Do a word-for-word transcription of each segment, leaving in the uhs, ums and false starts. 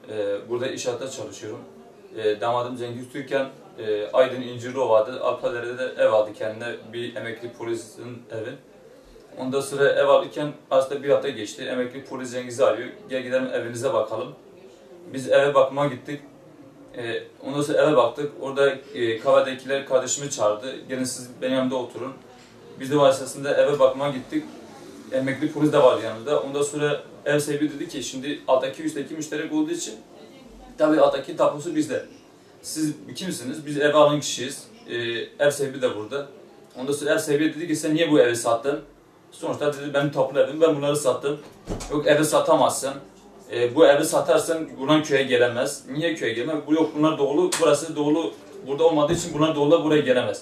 Ee, burada inşaatta çalışıyorum. Ee, damadım Cengiz Türken, e, Aydın İncirliova'da, Alpadere'de de ev aldı kendine, bir emekli polisin evi. Ondan sonra ev alırken aslında bir hafta geçti. Emekli polis Cengiz'i arıyor. Gel gidelim evinize bakalım. Biz eve bakmaya gittik. Ee, ondan sonra eve baktık. Orada e, kahvedekiler kardeşimi çağırdı. Gelin siz benim yanımda oturun. Biz de vasıtasında eve bakmaya gittik. Emekli polis de vardı yanımda. Ondan sonra ev sahibi dedi ki şimdi alttaki üstteki müşterek olduğu için tabii alttaki tapusu bizde. Siz kimsiniz? Biz eve alan kişiyiz. Ee, ev sahibi de burada. Ondan sonra ev sahibi dedi ki sen niye bu evi sattın? Sonuçta dedi benim tapulu evim, ben bunları sattım. Yok evi satamazsın. E, bu evi satarsan bundan köye gelemez. Niye köye gelemez? Bu yok bunlar doğulu, burası doğulu. Burada olmadığı için bunlar doğulu buraya gelemez.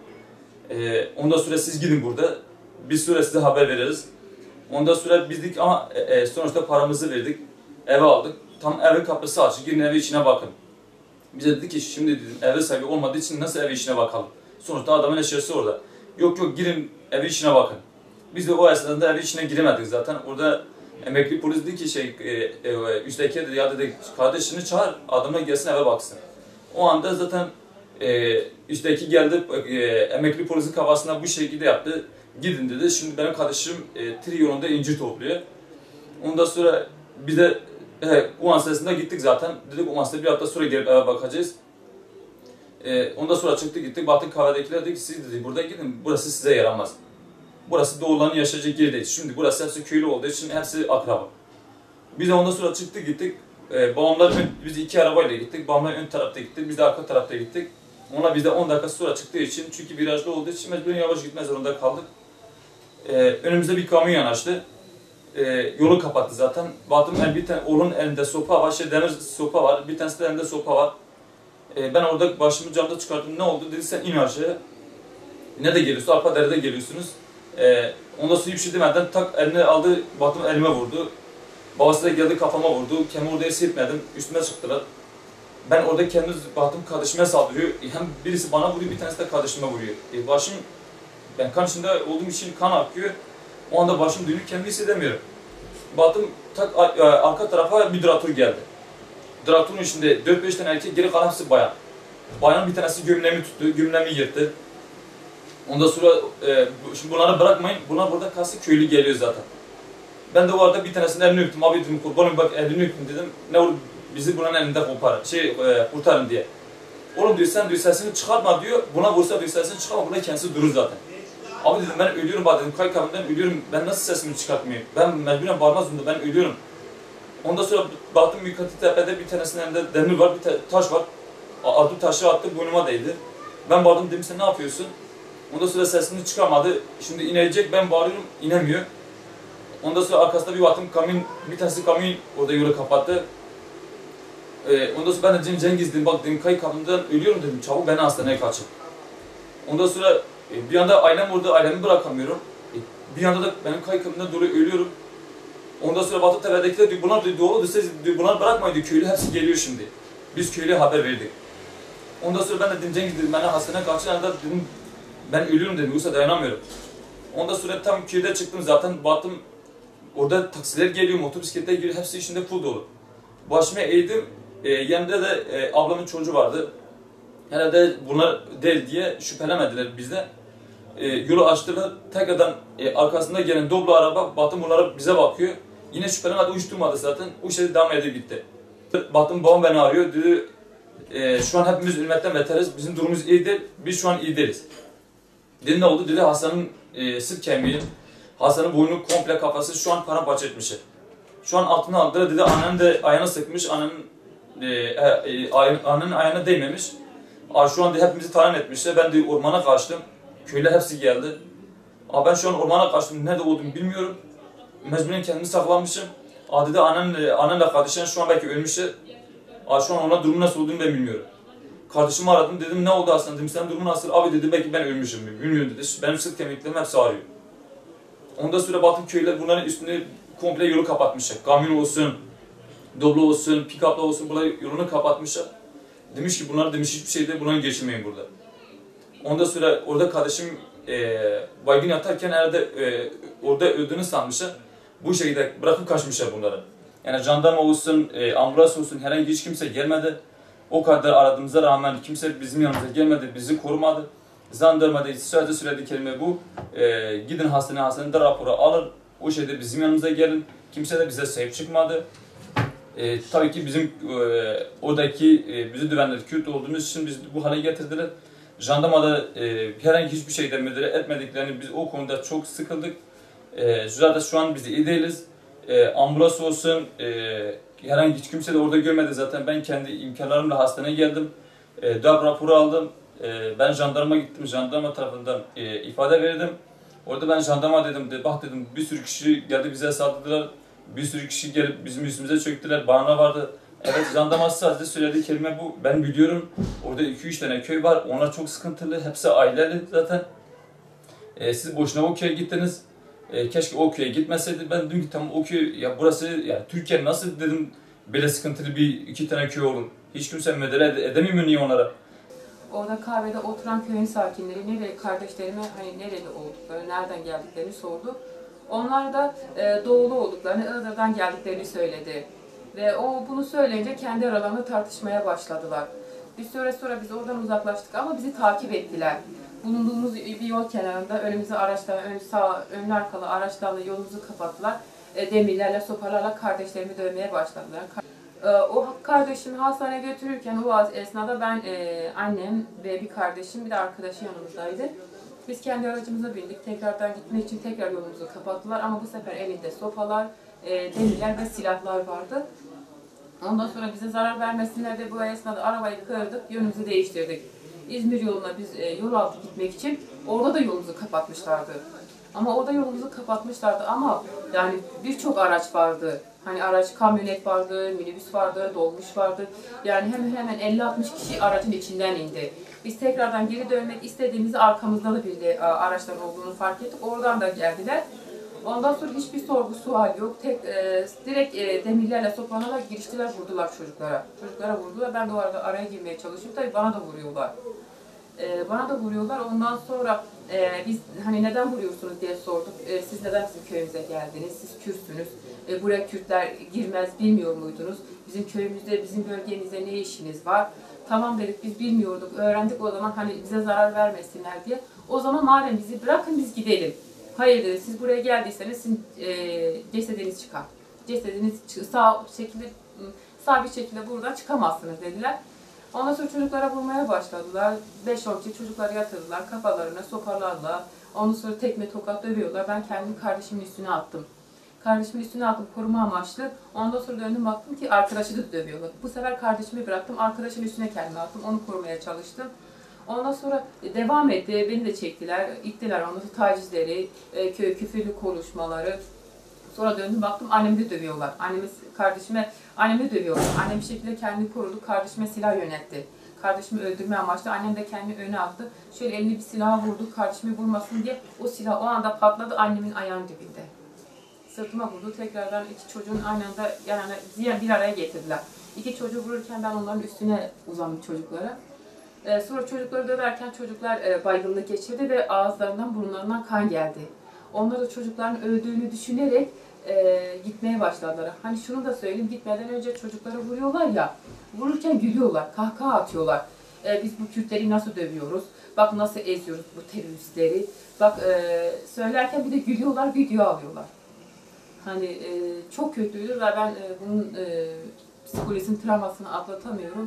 E, ondan sonra siz gidin burada. Biz sonra size haber veririz. Ondan sonra biz dedik ama e, sonuçta paramızı verdik. Eve aldık. Tam evin kapısı açık. Girin evi içine bakın. Bize dedi ki şimdi dedim evi sahibi olmadığı için nasıl evi içine bakalım? Sonuçta adamın eşyası orada. Yok yok girin evi içine bakın. Biz de o esnada evi içine giremedik zaten. Orada emekli polis dedi ki şey, e, e, üstteki dedi ya dedi kardeşini çağır, adama gelsin eve baksın. O anda zaten e, üstteki geldi, e, emekli polisin kafasına bu şekilde yaptı. Gidin dedi, şimdi benim kardeşim e, tri yolunda incir topluyor. Ondan sonra biz de e, o ansesinde gittik zaten. Dedik o ansesinde bir hafta sonra gelip eve bakacağız. E, ondan sonra çıktık gittik, baktık kahvedekiler dedi ki siz dedi burada gidin, burası size yaramaz. Burası doğulanın yaşayacak yeri değil. Şimdi burası hepsi köylü olduğu için hepsi akraba. Biz de ondan sonra çıktık gittik. Ee, babamlar, biz iki arabayla gittik. Babamlar ön tarafta gitti, biz de arka tarafta gittik. Ona biz de on dakika sonra çıktığı için, çünkü virajlı olduğu için mecburen yavaş gitmez zorunda kaldık. Ee, önümüzde bir kamyon yanaştı. Ee, yolu kapattı zaten. Baktım el, bir tane oğlun elinde sopa var, şey demir sopa var. Bir tanesi de elinde sopa var. Ee, ben orada başımı camda çıkarttım. Ne oldu? Dedi sen in aşağıya. Ne de geliyorsun? Alpadere'de geliyorsunuz. Ee, ondan sonra hiçbir şey demeden tak eline aldı, baktım elime vurdu. Babası da geldi kafama vurdu. Kendimi orada hissetmedim. Üstüme çıktılar. Ben orada kendimi baktım kardeşime saldırıyor. Hem birisi bana vuruyor, bir tanesi de kardeşime vuruyor. E, başım, ben kan içinde olduğum için kan akıyor. O anda başım dönüp kendimi hissedemiyorum. Baktım tak arka tarafa bir draktör geldi. Traktörün içinde dört beş tane erkek, geri kalan hepsi bayan. Bayan bir tanesi gömleğimi tuttu, gömleğimi yırttı. Ondan sonra e, şimdi bunları bırakmayın, bunlar burada kalsın, köylü geliyor zaten. Ben de o arada bir tanesinin elini öptüm, abi dedim kurbanım bak elini öptüm dedim. Ne olur bizi bunun elinden kopar, şey e, kurtarın diye. Oğlum diyor sen diyor sesini çıkartma diyor, buna vursa diyor sesini çıkartma, burada kendisi durur zaten. Abi dedim ben ölüyorum bak dedim, kay kabından ölüyorum, ben nasıl sesimi çıkartmayayım? Ben mecburen bağırmaz zorunda, ben ölüyorum. Ondan sonra baktım Yükatı Tepe'de bir tanesinin elinde demir var, bir taş var. Aldı taşı attı, boynuma değdi. Ben bağırdım dedim sen ne yapıyorsun? Ondan sonra sesini çıkarmadı. Şimdi inecek, ben bağırıyorum, inemiyor. Ondan sonra arkasında bir baktım kamyon, bir tanesi kamyon orada yolu kapattı. Ee, ondan sonra ben de Cengiz dedim, bak dedim kay kabından ölüyorum dedim, çabuk beni hastaneye kaçır. Ondan sonra e, bir anda ailem orada, ailemi bırakamıyorum. E, bir anda da benim kay kabından dolayı ölüyorum. Ondan sonra Batı Tepe'dekiler diyor, bunlar diyor, doğru diyor, bunlar bırakmayın diyor, köylü hepsi geliyor şimdi. Biz köylüye haber verdik. Ondan sonra ben de dedim Cengiz dedim, beni hastaneye kaçır, dedim ben ölüyorum dedim, yoksa dayanamıyorum. Ondan sonra tam köyde çıktım zaten, baktım orada taksiler geliyor, motor bisikletler geliyor, hepsi içinde full dolu. Başıma eğdim, e, yanında da e, ablamın çocuğu vardı. Herhalde bunlar değil diye şüphelemediler bizde. E, yolu açtılar, tekrardan e, arkasında gelen Doblo araba, baktım bunlara bize bakıyor. Yine şüphelemedi, uç durmadı zaten, o şekilde devam edip gitti. Baktım babam beni arıyor, dedi e, şu an hepimiz ümmetten beteriz, bizim durumumuz iyi değil, biz şu an iyi değiliz. Dedi ne oldu? Dedi Hasan'ın e, sırt kemiği, Hasan'ın boynu komple kafası şu an paramparça etmiş. Şu an altına aldılar, dedi annen de ayağına sıkmış, annenin e, e, annenin ayağına değmemiş. Aa, şu an de hepimizi talan etmişler, ben de ormana kaçtım, köyler hepsi geldi. Aa, ben şu an ormana kaçtım, nerede olduğumu bilmiyorum, mecburen kendimi saklamışım. Aa, dedi annenle, annenle kardeşin şu an belki ölmüşler. Aa, şu an ona durumu nasıl olduğunu ben bilmiyorum. Kardeşimi aradım, dedim ne oldu aslında, dedim sen durumun nasıl? Abi dedi belki ben ölmüşüm, bilmiyorum dedi. Benim sırt kemiklerim hepsi ağrıyor. Ondan sonra baktım köyler bunların üstünde komple yolu kapatmışlar. Kamyon olsun, Doblo olsun, pick-up'la olsun, bunlar yolunu kapatmışlar. Demiş ki bunlar demiş hiçbir şeyde bunları geçirmeyin burada. Ondan sonra orada kardeşim e, baygın yatarken herhalde e, orada öldüğünü sanmışlar. Bu şekilde bırakıp kaçmışlar bunları. Yani jandarma olsun, e, ambulans olsun herhangi hiç kimse gelmedi. O kadar aradığımıza rağmen kimse bizim yanımıza gelmedi, bizi korumadı. Jandarma da sadece söylediği kelime bu. E, gidin hastane, hastanede raporu alın. O şeyde bizim yanımıza gelin. Kimse de bize sahip çıkmadı. E, tabii ki bizim e, oradaki e, bizi düvenleri Kürt olduğumuz için biz bu hale getirdiler. Jandarmada e, herhangi hiçbir şeyde müdahale etmediklerini biz o konuda çok sıkıldık. E, zaten şu an biz iyi değiliz. E, ambulans olsun, e, herhangi hiç kimse de orada görmedi zaten. Ben kendi imkanlarımla hastaneye geldim. E, darp raporu aldım. E, ben jandarma gittim. Jandarma tarafından e, ifade verdim. Orada ben jandarma dedim, de, bak dedim bir sürü kişi geldi bize saldırdılar. Bir sürü kişi gelip bizim üstümüze çöktüler. Bahane vardı. Evet, jandarma sadece söylediği kelime bu. Ben biliyorum. Orada iki üç tane köy var. Onlar çok sıkıntılı. Hepsi aileli zaten. E, siz boşuna o köye gittiniz. E, keşke o köye gitmeseydi. Ben dedim ki tamam o köy, ya burası, ya Türkiye nasıl dedim böyle sıkıntılı bir iki tane köy olur. Hiç kimse müdahale ede edemiyor mu niye onlara? Orada kahvede oturan köyün sakinleri nereye, kardeşlerime hani nereli oldukları, nereden geldiklerini sordu. Onlar da e, doğulu olduklarını, Iğdır'dan geldiklerini söyledi. Ve o bunu söyleyince kendi aralarında tartışmaya başladılar. Bir süre sonra biz oradan uzaklaştık ama bizi takip ettiler. Bulunduğumuz bir yol kenarında önümüze araçlar, ön sağ, önlü arkalı araçlarla yolumuzu kapattılar. E, demirlerle, sopalarla kardeşlerimi dövmeye başladılar. E, o kardeşimi hastaneye götürürken o esnada ben, e, annem ve bir kardeşim, bir de arkadaşı yanımızdaydı. Biz kendi aracımıza bindik. Tekrardan gitmek için tekrar yolumuzu kapattılar ama bu sefer elinde sopalar, e, demirler ve silahlar vardı. Ondan sonra bize zarar vermesinler de bu esnada arabayı kırdık, yönümüzü değiştirdik. İzmir yoluna biz e, yol altı gitmek için orada da yolumuzu kapatmışlardı. Ama orada yolumuzu kapatmışlardı ama yani birçok araç vardı. Hani araç, kamyonet vardı, minibüs vardı, dolmuş vardı. Yani hemen hemen elli altmış kişi aracın içinden indi. Biz tekrardan geri dönmek istediğimizde arkamızda da bir de araçlar olduğunu fark ettik. Oradan da geldiler. Ondan sonra hiçbir sorgu sual yok. Tek e, direkt e, demirlerle soplanarak giriştiler, vurdular çocuklara. Çocuklara vurdular. Ben de o arada araya girmeye çalışıyorum. Tabii bana da vuruyorlar. E, bana da vuruyorlar. Ondan sonra e, biz hani neden vuruyorsunuz diye sorduk. E, siz neden bizim köyümüze geldiniz? Siz Kürtsünüz. E, buraya Kürtler girmez bilmiyor muydunuz? Bizim köyümüzde, bizim bölgemizde ne işiniz var? Tamam dedik, biz bilmiyorduk. Öğrendik o zaman hani bize zarar vermesinler diye. O zaman madem bizi bırakın biz gidelim. Hayır dedi, siz buraya geldiyseniz sizin e, cesediniz çıkar. Cesediniz sağ şekilde, sağ bir şekilde buradan çıkamazsınız dediler. Ondan sonra çocuklara vurmaya başladılar. beş on kişi çocukları yatırdılar kafalarına sopalarla. Ondan sonra tekme tokat dövüyorlar. Ben kendimi kardeşimin üstüne attım. Kardeşimin üstüne attım koruma amaçlı. Ondan sonra döndüm baktım ki arkadaşı da dövüyorlar. Bu sefer kardeşimi bıraktım. Arkadaşın üstüne kendimi attım. Onu korumaya çalıştım. Ondan sonra devam etti. Beni de çektiler. İttiler ondan sonra tacizleri, köy küfürlü konuşmaları. Sonra döndüm baktım annemi de dövüyorlar. Annemi, kardeşime, annemi de dövüyorlar. Annem bir şekilde kendini korudu. Kardeşime silah yöneltti. Kardeşimi öldürme amaçlı. Annem de kendini öne attı. Şöyle elini bir silaha vurdu. Kardeşimi vurmasın diye. O silah o anda patladı annemin ayağının dibinde. Sırtıma vurdu. Tekrardan iki çocuğun aynı anda yani bir araya getirdiler. İki çocuğu vururken ben onların üstüne uzandım çocuklara. Ee, sonra çocukları döverken çocuklar e, baygınlık geçirdi ve ağızlarından burunlarından kan geldi. Onlar da çocukların öldüğünü düşünerek e, gitmeye başladılar. Hani şunu da söyleyeyim, gitmeden önce çocukları vuruyorlar ya, vururken gülüyorlar, kahkaha atıyorlar. E, biz bu Kürtleri nasıl dövüyoruz, bak nasıl eziyoruz bu teröristleri. Bak e, söylerken bir de gülüyorlar, video alıyorlar. Hani e, çok kötüydü ve ben e, bunun e, psikolojisinin travmasını atlatamıyorum.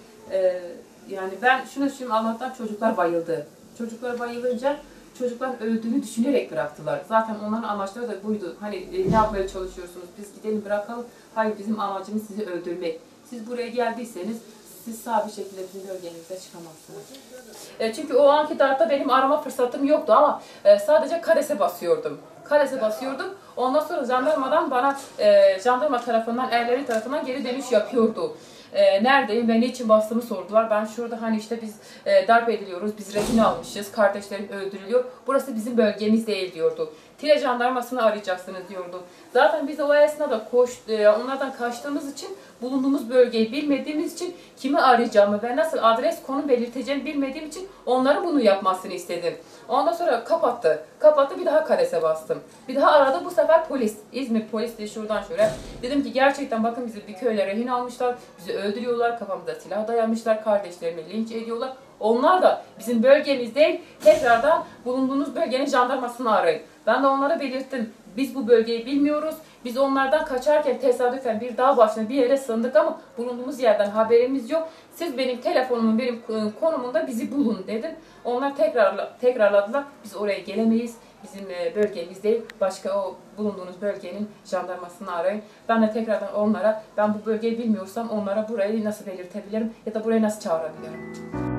E, yani ben şunu düşünüyorum, Allah'tan çocuklar bayıldı. Çocuklar bayılınca çocukların öldüğünü düşünerek bıraktılar. Zaten onların amaçları da buydu. Hani e, ne yapmaya çalışıyorsunuz? Biz gidelim bırakalım. Hayır, bizim amacımız sizi öldürmek. Siz buraya geldiyseniz siz sağ bir şekilde bizim bölgemizde çıkamazsınız. E, çünkü o anki dartta benim arama fırsatım yoktu ama e, sadece karese basıyordum. Karese basıyordum. Ondan sonra jandarmadan bana, e, jandarma tarafından, erleri tarafından geri dönüş yapıyordu. E, neredeyim ve niçin bastığımı sordular. Ben şurada hani işte biz e, darp ediliyoruz, biz rehin almışız, kardeşlerim öldürülüyor. Burası bizim bölgemiz değil diyordu. Tire jandarmasını arayacaksınız diyordu. Zaten biz de o esnada koş, e, onlardan kaçtığımız için, bulunduğumuz bölgeyi bilmediğimiz için kimi arayacağımı ve nasıl adres konum belirteceğimi bilmediğim için onların bunu yapmasını istedim. Ondan sonra kapattı. Kapattı, bir daha karese bastım. Bir daha aradı, bu sefer polis. İzmir polis diye şuradan şöyle. Dedim ki gerçekten bakın bizi bir köyle rehin almışlar. Bizi öldürüyorlar, kafamıza silah dayamışlar, kardeşlerimi linç ediyorlar. Onlar da bizim bölgemiz değil, tekrardan bulunduğunuz bölgenin jandarmasını arayın. Ben de onlara belirttim. Biz bu bölgeyi bilmiyoruz. Biz onlardan kaçarken tesadüfen bir dağ başına bir yere sığındık ama bulunduğumuz yerden haberimiz yok. Siz benim telefonumun, benim konumunda bizi bulun dedim. Onlar tekrarla, tekrarladılar. Biz oraya gelemeyiz. Bizim bölgemiz değil. Başka o bulunduğunuz bölgenin jandarmasını arayın. Ben de tekrardan onlara, ben bu bölgeyi bilmiyorsam onlara burayı nasıl belirtebilirim ya da burayı nasıl çağırabilirim?